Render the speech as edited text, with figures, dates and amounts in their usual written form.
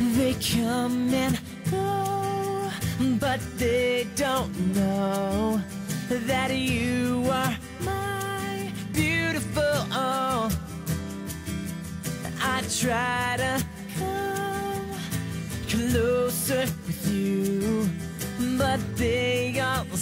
They come and go, but they don't know that you are my beautiful own. I try to come closer with you, but they all